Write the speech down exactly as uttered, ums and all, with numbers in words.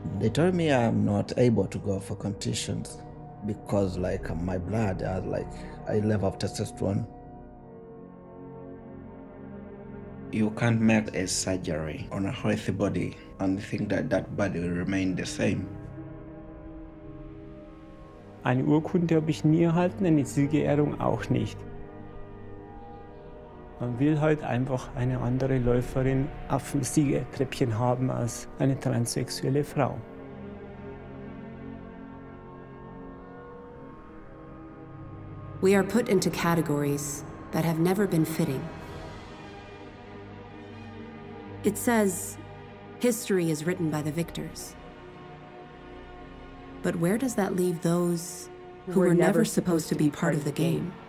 They told me I'm not able to go for competitions because like my blood has like a level of testosterone. You can't make a surgery on a healthy body and think that that body will remain the same. Eine Urkunde habe ich nie erhalten, eine Siegerehrung auch nicht. Man will halt einfach eine andere Läuferin auf dem Siegertreppchen haben als eine transsexuelle Frau. We are put into categories that have never been fitting. It says, history is written by the victors. But where does that leave those who were never supposed to be part of the game?